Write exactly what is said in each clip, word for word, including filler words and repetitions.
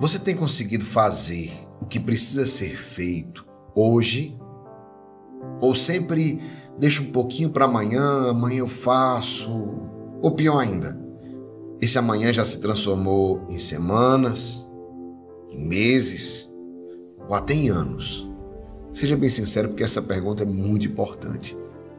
Você tem conseguido fazer o que precisa ser feito hoje? Ou sempre deixa um pouquinho para amanhã, amanhã eu faço? Ou pior ainda, esse amanhã já se transformou em semanas, em meses ou até em anos? Seja bem sincero, porque essa pergunta é muito importante.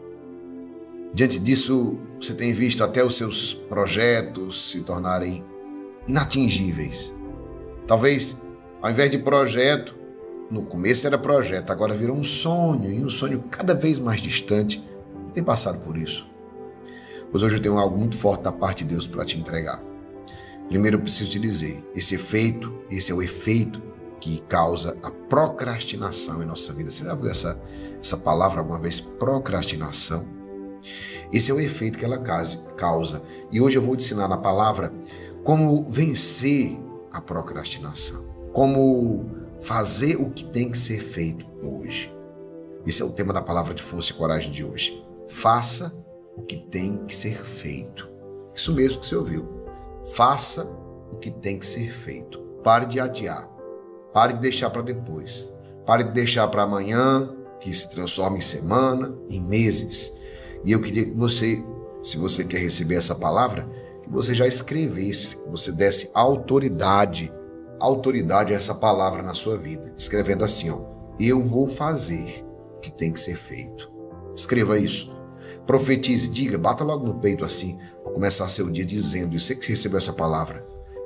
Diante disso, você tem visto até os seus projetos se tornarem inatingíveis. Talvez, ao invés de projeto, no começo era projeto, agora virou um sonho, e um sonho cada vez mais distante. Você tem passado por isso? Pois hoje eu tenho algo muito forte da parte de Deus para te entregar. Primeiro eu preciso te dizer, esse efeito, esse é o efeito que causa a procrastinação em nossa vida. Você já viu essa, essa palavra alguma vez? Procrastinação. Esse é o efeito que ela causa. E hoje eu vou te ensinar na palavra como vencer a procrastinação. Como fazer o que tem que ser feito hoje. Esse é o tema da palavra de força e coragem de hoje. Faça o que tem que ser feito. Isso mesmo que você ouviu. Faça o que tem que ser feito. Pare de adiar. Pare de deixar para depois. Pare de deixar para amanhã, que se transforma em semana, em meses. E eu queria que você, se você quer receber essa palavra, que você já escrevesse, que você desse autoridade, autoridade a essa palavra na sua vida. Escrevendo assim, ó, eu vou fazer o que tem que ser feito. Escreva isso. Profetize, diga, bata logo no peito assim, para começar seu dia dizendo, eu sei que você recebeu essa palavra,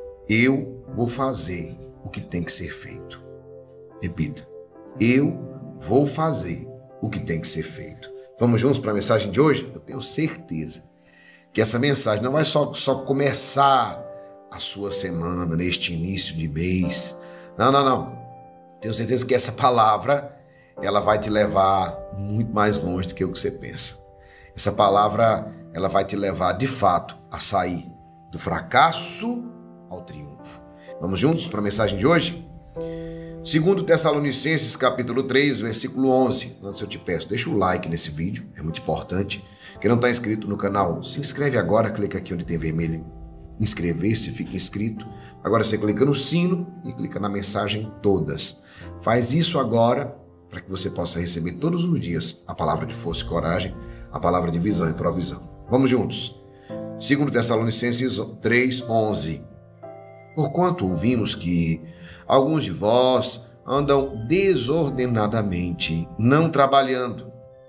eu vou fazer o que tem que ser feito. Repita, eu vou fazer o que tem que ser feito. Vamos juntos para a mensagem de hoje? Eu tenho certeza que essa mensagem não vai só, só começar a sua semana, neste início de mês. Não, não, não. Tenho certeza que essa palavra, ela vai te levar muito mais longe do que o que você pensa. Essa palavra, ela vai te levar, de fato, a sair do fracasso ao triunfo. Vamos juntos para a mensagem de hoje? Segundo Tessalonicenses, capítulo três, versículo onze. Antes eu te peço, deixa o like nesse vídeo, é muito importante. Quem não está inscrito no canal, se inscreve agora, clica aqui onde tem vermelho, inscrever-se, fica inscrito. Agora você clica no sino e clica na mensagem todas. Faz isso agora para que você possa receber todos os dias a palavra de força e coragem, a palavra de visão e provisão. Vamos juntos. Segundo Tessalonicenses três, onze. Porquanto ouvimos que alguns de vós andam desordenadamente, não trabalhando,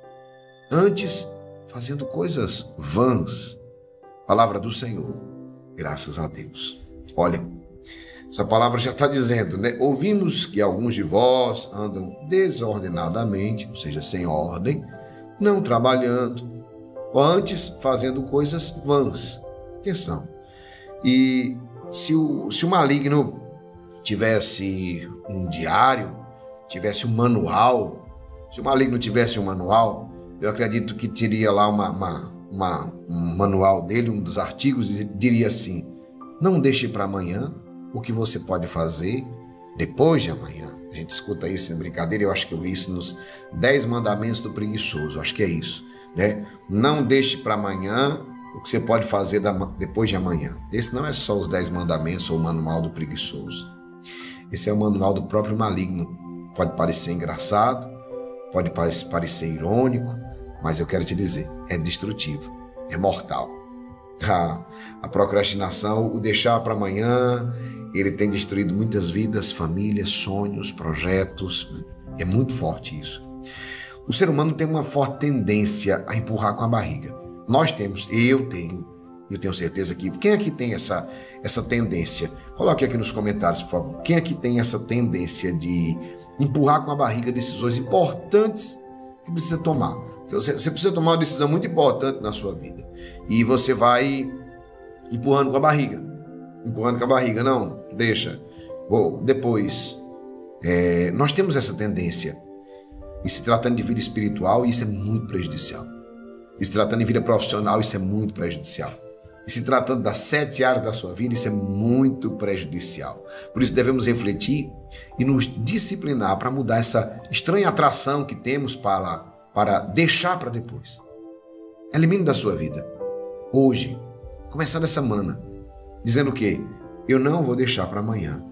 antes fazendo coisas vãs. Palavra do Senhor, graças a Deus. Olha, essa palavra já está dizendo, né? Ouvimos que alguns de vós andam desordenadamente, ou seja, sem ordem, não trabalhando, ou antes fazendo coisas vãs. Atenção. E se o, se o maligno tivesse um diário, tivesse um manual, se o maligno tivesse um manual, eu acredito que teria lá uma, uma, uma, um manual dele, um dos artigos, e diria assim, não deixe para amanhã o que você pode fazer depois de amanhã. A gente escuta isso em brincadeira, eu acho que eu vi isso nos dez mandamentos do preguiçoso, acho que é isso, né? Não deixe para amanhã o que você pode fazer depois de amanhã. Esse não é só os dez mandamentos ou o manual do preguiçoso. Esse é o manual do próprio maligno. Pode parecer engraçado, pode parecer irônico, mas eu quero te dizer, é destrutivo, é mortal. A, a procrastinação, o deixar para amanhã, ele tem destruído muitas vidas, famílias, sonhos, projetos. É muito forte isso. O ser humano tem uma forte tendência a empurrar com a barriga. Nós temos, eu tenho, eu tenho certeza que... Quem aqui tem essa, essa tendência? Coloque aqui nos comentários, por favor. Quem aqui tem essa tendência de empurrar com a barriga decisões importantes que precisa tomar? Então, você, você precisa tomar uma decisão muito importante na sua vida. E você vai empurrando com a barriga. Empurrando com a barriga. Não, deixa. Vou, depois. É, nós temos essa tendência. E se tratando de vida espiritual, isso é muito prejudicial. E se tratando de vida profissional, isso é muito prejudicial. E se tratando das sete áreas da sua vida, isso é muito prejudicial. Por isso devemos refletir e nos disciplinar para mudar essa estranha atração que temos para, para deixar para depois. Elimine da sua vida, hoje, começando essa semana, dizendo o quê? Eu não vou deixar para amanhã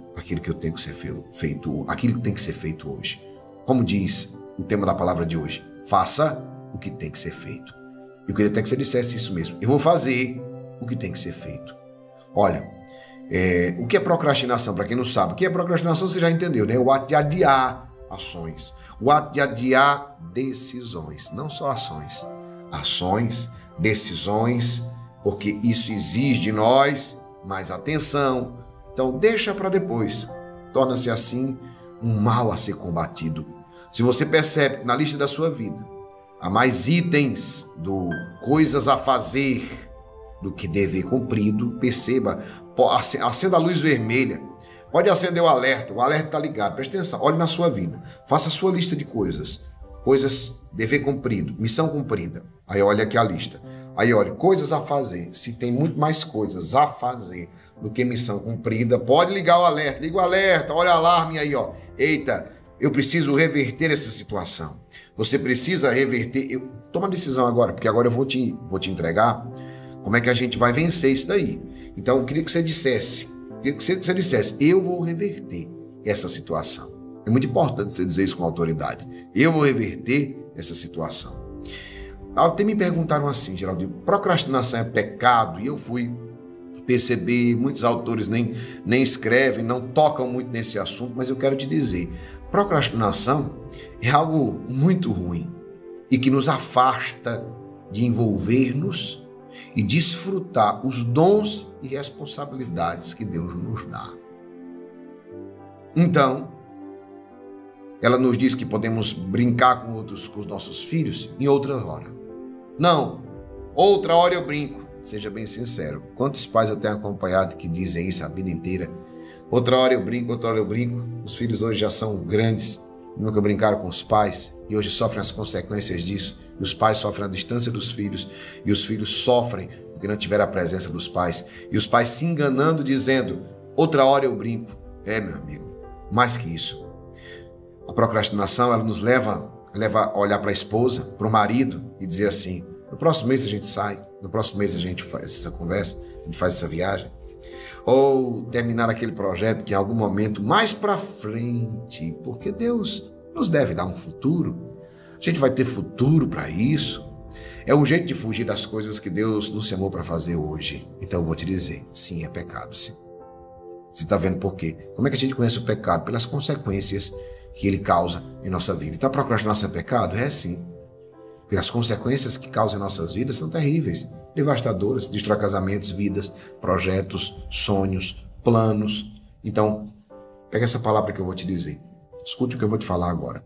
aquilo que eu tenho que ser feito, aquilo que tem que ser feito hoje. Como diz o tema da palavra de hoje, faça o que tem que ser feito. Eu queria até que você dissesse isso mesmo. Eu vou fazer o que tem que ser feito. Olha, é, o que é procrastinação? Para quem não sabe, o que é procrastinação você já entendeu, né? O ato de adiar ações, o ato de adiar decisões, não só ações. Ações, decisões, porque isso exige de nós mais atenção. Então, deixa para depois. Torna-se assim um mal a ser combatido. Se você percebe que na lista da sua vida há mais itens do coisas a fazer do que dever cumprido, perceba, acenda a luz vermelha. Pode acender o alerta, o alerta está ligado. Preste atenção, olhe na sua vida. Faça a sua lista de coisas. Coisas, dever cumprido, missão cumprida. Aí olha aqui a lista. Aí olha, coisas a fazer. Se tem muito mais coisas a fazer do que missão cumprida, pode ligar o alerta. Liga o alerta, olha o alarme aí, ó. Eita, eu preciso reverter essa situação. Você precisa reverter. Eu, toma a decisão agora, porque agora eu vou te, vou te entregar como é que a gente vai vencer isso daí. Então, eu queria que você dissesse, eu queria que você, que você dissesse, eu vou reverter essa situação. É muito importante você dizer isso com autoridade. Eu vou reverter essa situação. Até me perguntaram assim, Geraldo, procrastinação é pecado? E eu fui perceber, muitos autores nem, nem escrevem, não tocam muito nesse assunto, mas eu quero te dizer, procrastinação é algo muito ruim e que nos afasta de envolver-nos e desfrutar os dons e responsabilidades que Deus nos dá. Então, ela nos diz que podemos brincar com outros, com os nossos filhos em outra hora. Não, outra hora eu brinco. Seja bem sincero, quantos pais eu tenho acompanhado que dizem isso a vida inteira? Outra hora eu brinco, outra hora eu brinco. Os filhos hoje já são grandes, nunca brincaram com os pais e hoje sofrem as consequências disso. E os pais sofrem a distância dos filhos e os filhos sofrem porque não tiveram a presença dos pais. E os pais se enganando dizendo, outra hora eu brinco. É, meu amigo, mais que isso. A procrastinação, ela nos leva, leva a olhar para a esposa, para o marido e dizer assim, no próximo mês a gente sai, no próximo mês a gente faz essa conversa, a gente faz essa viagem. Ou terminar aquele projeto que em algum momento mais para frente, porque Deus nos deve dar um futuro. A gente vai ter futuro para isso. É um jeito de fugir das coisas que Deus nos chamou para fazer hoje. Então eu vou te dizer, sim, é pecado, sim. Você está vendo por quê? Como é que a gente conhece o pecado? Pelas consequências que ele causa em nossa vida. Então a procrastinação é pecado? É sim. Porque as consequências que causam em nossas vidas são terríveis, devastadoras, destrói casamentos, vidas, projetos, sonhos, planos. Então, pega essa palavra que eu vou te dizer. Escute o que eu vou te falar agora.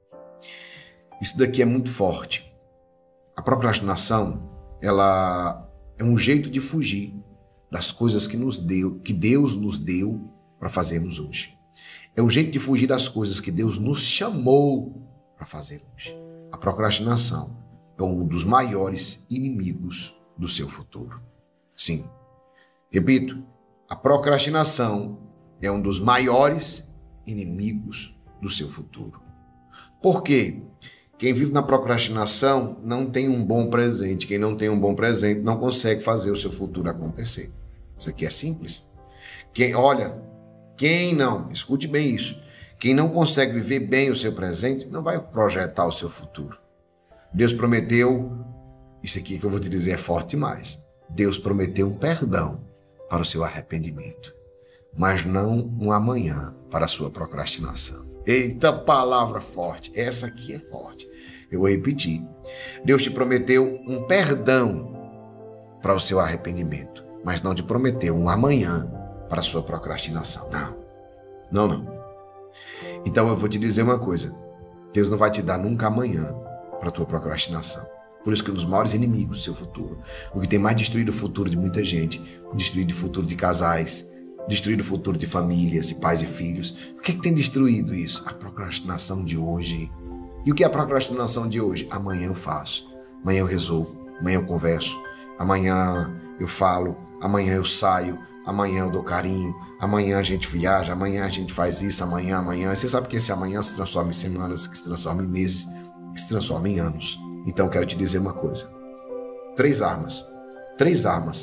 Isso daqui é muito forte. A procrastinação, ela é um jeito de fugir das coisas que nos deu, que Deus nos deu para fazermos hoje. É um jeito de fugir das coisas que Deus nos chamou para fazer hoje. A procrastinação é um dos maiores inimigos do seu futuro. Sim, repito, a procrastinação é um dos maiores inimigos do seu futuro. Por quê? Quem vive na procrastinação não tem um bom presente. Quem não tem um bom presente não consegue fazer o seu futuro acontecer. Isso aqui é simples. Quem, olha, quem não, escute bem isso, quem não consegue viver bem o seu presente não vai projetar o seu futuro. Deus prometeu, isso aqui que eu vou te dizer é forte demais. Deus prometeu um perdão para o seu arrependimento, mas não um amanhã para a sua procrastinação. Eita, palavra forte, essa aqui é forte. Eu vou repetir. Deus te prometeu um perdão para o seu arrependimento, mas não te prometeu um amanhã para a sua procrastinação. Não, não, não. Então eu vou te dizer uma coisa, Deus não vai te dar nunca amanhã para a tua procrastinação. Por isso que um dos maiores inimigos do seu futuro, o que tem mais destruído o futuro de muita gente, destruído o futuro de casais, destruído o futuro de famílias, de pais e filhos. O que é que tem destruído isso? A procrastinação de hoje. E o que é a procrastinação de hoje? Amanhã eu faço, amanhã eu resolvo, amanhã eu converso, amanhã eu falo, amanhã eu saio, amanhã eu dou carinho, amanhã a gente viaja, amanhã a gente faz isso, amanhã, amanhã. Você sabe que esse amanhã se transforma em semanas, que se transforma em meses, que se transforma em anos. Então eu quero te dizer uma coisa. Três armas, três armas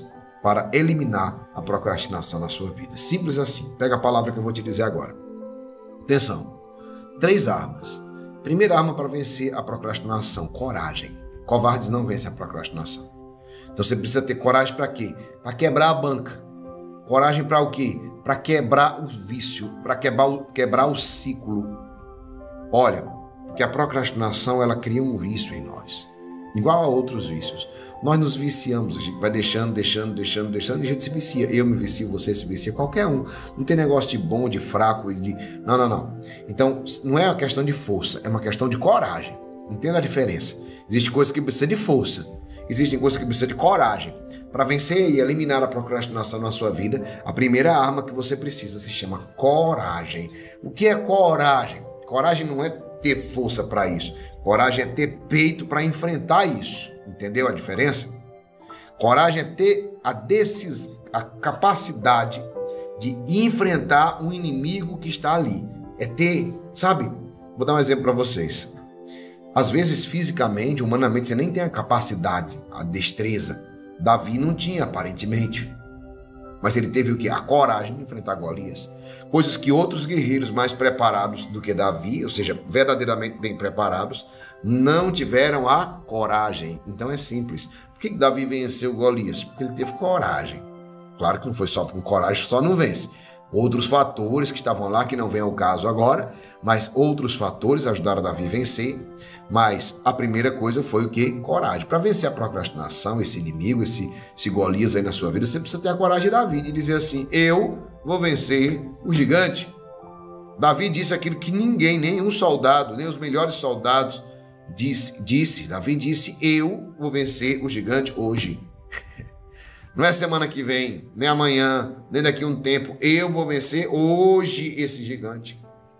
para eliminar a procrastinação na sua vida. Simples assim. Pega a palavra que eu vou te dizer agora. Atenção. Três armas. Primeira arma para vencer a procrastinação, coragem. Covardes não vencem a procrastinação. Então você precisa ter coragem para quê? Para quebrar a banca. Coragem para o quê? Para quebrar o vício, para quebrar o, quebrar o ciclo. Olha, porque a procrastinação ela cria um vício em nós, igual a outros vícios. Nós nos viciamos, a gente vai deixando, deixando, deixando, deixando e a gente se vicia. Eu me vicio, você se vicia, qualquer um. Não tem negócio de bom, de fraco, de... Não, não, não. Então, não é uma questão de força, é uma questão de coragem. Entenda a diferença. Existem coisas que precisam de força, existem coisas que precisam de coragem. Para vencer e eliminar a procrastinação na sua vida, a primeira arma que você precisa se chama coragem. O que é coragem? Coragem não é ter força para isso. Coragem é ter peito para enfrentar isso. Entendeu a diferença? Coragem é ter a, decis... a capacidade de enfrentar um inimigo que está ali. É ter, sabe? Vou dar um exemplo para vocês. Às vezes, fisicamente, humanamente, você nem tem a capacidade, a destreza. Davi não tinha, aparentemente. Mas ele teve o quê? A coragem de enfrentar Golias. Coisas que outros guerreiros mais preparados do que Davi, ou seja, verdadeiramente bem preparados, não tiveram a coragem. Então é simples. Por que Davi venceu Golias? Porque ele teve coragem. Claro que não foi só com coragem, só não vence. Outros fatores que estavam lá, que não vem ao caso agora, mas outros fatores ajudaram Davi a vencer. Mas a primeira coisa foi o quê? Coragem. Para vencer a procrastinação, esse inimigo, esse, esse Golias aí na sua vida, você precisa ter a coragem de Davi, de dizer assim, eu vou vencer o gigante. Davi disse aquilo que ninguém, nenhum soldado, nem os melhores soldados disse. disse. Davi disse, eu vou vencer o gigante hoje. Não é semana que vem, nem amanhã, nem daqui a um tempo. Eu vou vencer hoje esse gigante.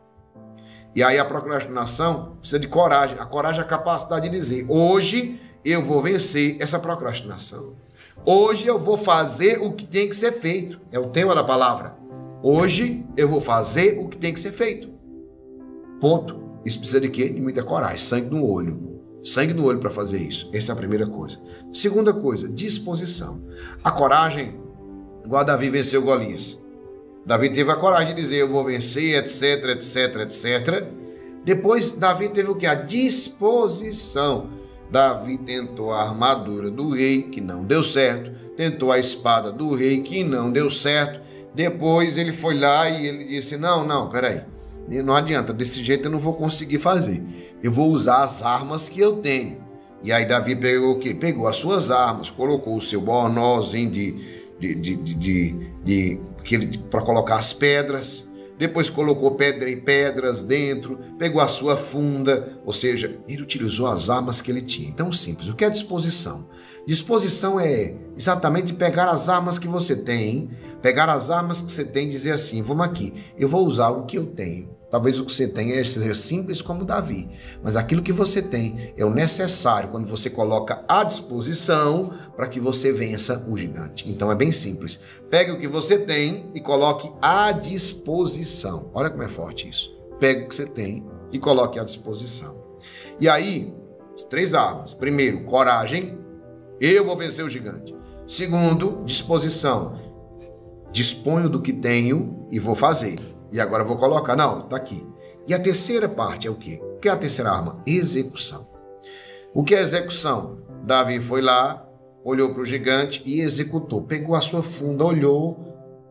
E aí a procrastinação precisa de coragem. A coragem é a capacidade de dizer, hoje eu vou vencer essa procrastinação. Hoje eu vou fazer o que tem que ser feito. É o tema da palavra. Hoje eu vou fazer o que tem que ser feito. Ponto. Isso precisa de quê? De muita coragem, sangue no olho. Sangue no olho para fazer isso. Essa é a primeira coisa. Segunda coisa, disposição. A coragem, igual a Davi venceu Golias. Davi teve a coragem de dizer, eu vou vencer, etc, etc, etcétera. Depois, Davi teve o quê? A disposição. Davi tentou a armadura do rei, que não deu certo. Tentou a espada do rei, que não deu certo. Depois ele foi lá e ele disse, não, não, peraí. Não adianta, desse jeito eu não vou conseguir fazer. Eu vou usar as armas que eu tenho. E aí Davi pegou o quê? Pegou as suas armas, colocou o seu bornozinho de, de, de, de, de, de para colocar as pedras. Depois colocou pedra e pedras dentro, pegou a sua funda, ou seja, ele utilizou as armas que ele tinha. Então, simples. O que é disposição? Disposição é exatamente pegar as armas que você tem, pegar as armas que você tem e dizer assim, vamos aqui, eu vou usar o que eu tenho. Talvez o que você tenha seja simples como Davi, mas aquilo que você tem é o necessário quando você coloca à disposição para que você vença o gigante. Então é bem simples. Pegue o que você tem e coloque à disposição. Olha como é forte isso. Pegue o que você tem e coloque à disposição. E aí, as três armas. Primeiro, coragem. Eu vou vencer o gigante. Segundo, disposição. Disponho do que tenho e vou fazer. E agora eu vou colocar, não, tá aqui. E a terceira parte é o quê? O que é a terceira arma? Execução. O que é execução? Davi foi lá, olhou para o gigante e executou. Pegou a sua funda, olhou,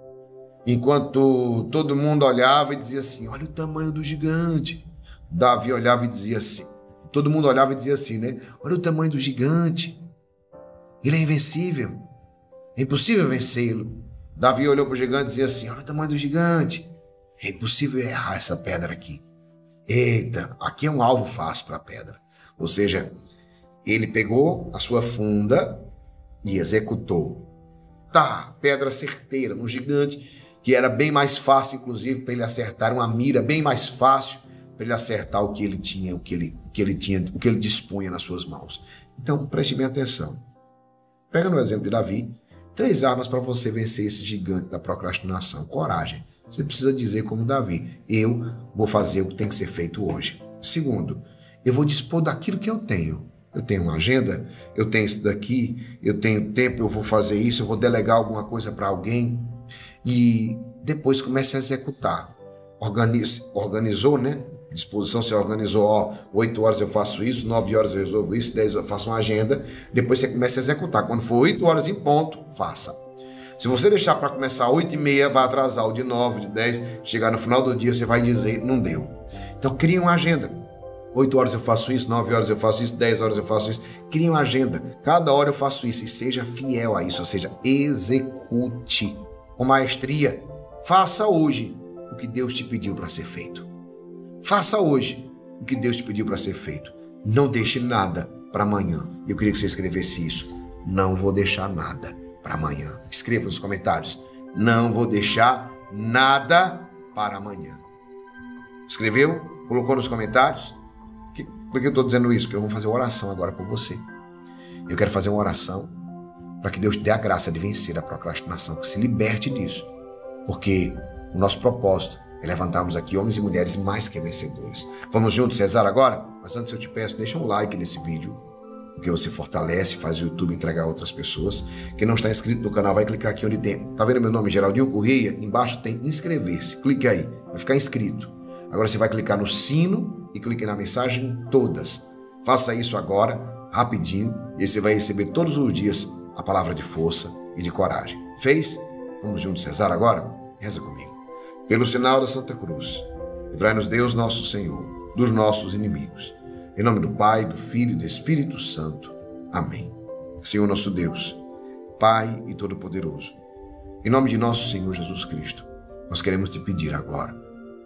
enquanto todo mundo olhava e dizia assim, olha o tamanho do gigante. Davi olhava e dizia assim, todo mundo olhava e dizia assim, né? Olha o tamanho do gigante. Ele é invencível. É impossível vencê-lo. Davi olhou para o gigante e dizia assim, olha o tamanho do gigante. É impossível errar essa pedra aqui. Eita, aqui é um alvo fácil para a pedra. Ou seja, ele pegou a sua funda e executou. Tá, pedra certeira no gigante, que era bem mais fácil, inclusive, para ele acertar uma mira bem mais fácil para ele acertar o que ele tinha, o que ele, o que ele tinha, o que ele dispunha nas suas mãos. Então, preste bem atenção. Pega no exemplo de Davi, três armas para você vencer esse gigante da procrastinação. Coragem. Você precisa dizer como Davi, eu vou fazer o que tem que ser feito hoje. Segundo, eu vou dispor daquilo que eu tenho. Eu tenho uma agenda, eu tenho isso daqui, eu tenho tempo, eu vou fazer isso, eu vou delegar alguma coisa para alguém. E depois comece a executar. Organize, organizou, né? Disposição, você organizou, ó, oito horas eu faço isso, nove horas eu resolvo isso, dez eu faço uma agenda. Depois você começa a executar. Quando for oito horas em ponto, faça. Se você deixar para começar oito e meia, vai atrasar o de nove, de dez, chegar no final do dia, você vai dizer, não deu. Então, crie uma agenda. oito horas eu faço isso, nove horas eu faço isso, dez horas eu faço isso. Crie uma agenda. Cada hora eu faço isso e seja fiel a isso, ou seja, execute com maestria. Faça hoje o que Deus te pediu para ser feito. Faça hoje o que Deus te pediu para ser feito. Não deixe nada para amanhã. Eu queria que você escrevesse isso. Não vou deixar nada para amanhã. Escreva nos comentários. Não vou deixar nada para amanhã. Escreveu? Colocou nos comentários? Por que eu estou dizendo isso? Porque eu vou fazer uma oração agora por você. Eu quero fazer uma oração para que Deus te dê a graça de vencer a procrastinação, que se liberte disso. Porque o nosso propósito é levantarmos aqui homens e mulheres mais que vencedores. Vamos juntos rezar agora? Mas antes eu te peço, deixa um like nesse vídeo, porque você fortalece, faz o YouTube entregar a outras pessoas. Quem não está inscrito no canal, vai clicar aqui onde tem. Tá vendo meu nome, Geraldinho Corrêa? Embaixo tem inscrever-se. Clique aí, vai ficar inscrito. Agora você vai clicar no sino e clique na mensagem todas. Faça isso agora, rapidinho, e você vai receber todos os dias a palavra de força e de coragem. Fez? Vamos juntos rezar agora? Reza comigo. Pelo sinal da Santa Cruz, livrai-nos Deus nosso Senhor dos nossos inimigos. Em nome do Pai, do Filho e do Espírito Santo. Amém. Senhor nosso Deus, Pai e Todo-Poderoso, em nome de nosso Senhor Jesus Cristo, nós queremos te pedir agora,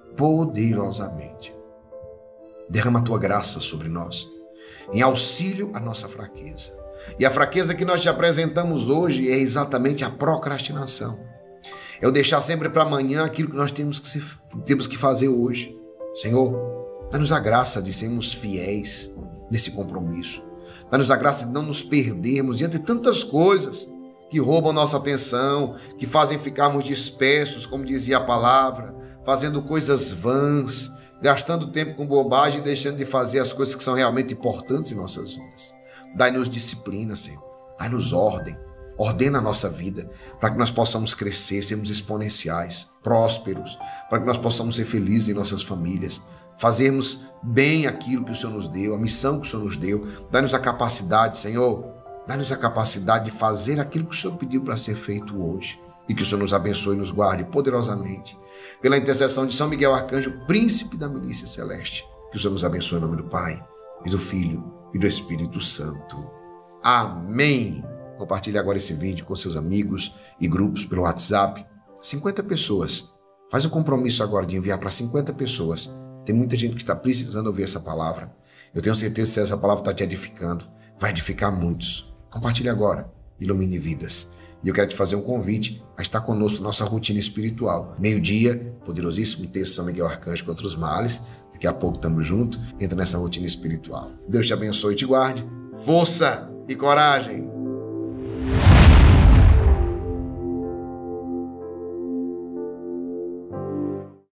poderosamente, derrama a tua graça sobre nós, em auxílio à nossa fraqueza. E a fraqueza que nós te apresentamos hoje é exatamente a procrastinação. É o deixar sempre para amanhã aquilo que nós temos que, se, temos que fazer hoje. Senhor, dá-nos a graça de sermos fiéis nesse compromisso. Dá-nos a graça de não nos perdermos diante de tantas coisas que roubam nossa atenção, que fazem ficarmos dispersos, como dizia a palavra, fazendo coisas vãs, gastando tempo com bobagem e deixando de fazer as coisas que são realmente importantes em nossas vidas. Dai-nos disciplina, Senhor. Dai-nos ordem. Ordena a nossa vida para que nós possamos crescer, sermos exponenciais, prósperos, para que nós possamos ser felizes em nossas famílias, fazermos bem aquilo que o Senhor nos deu, a missão que o Senhor nos deu. Dá-nos a capacidade, Senhor, dá-nos a capacidade de fazer aquilo que o Senhor pediu para ser feito hoje. E que o Senhor nos abençoe e nos guarde poderosamente. Pela intercessão de São Miguel Arcanjo, príncipe da milícia celeste, que o Senhor nos abençoe em nome do Pai, e do Filho, e do Espírito Santo. Amém. Compartilhe agora esse vídeo com seus amigos e grupos pelo WhatsApp. cinquenta pessoas. Faz o compromisso agora de enviar para cinquenta pessoas. Tem muita gente que está precisando ouvir essa palavra. Eu tenho certeza que se essa palavra está te edificando, vai edificar muitos. Compartilhe agora. Ilumine vidas. E eu quero te fazer um convite a estar conosco na nossa rotina espiritual. Meio-dia, poderosíssimo texto São Miguel Arcanjo contra os males. Daqui a pouco estamos juntos. Entra nessa rotina espiritual. Deus te abençoe e te guarde. Força e coragem.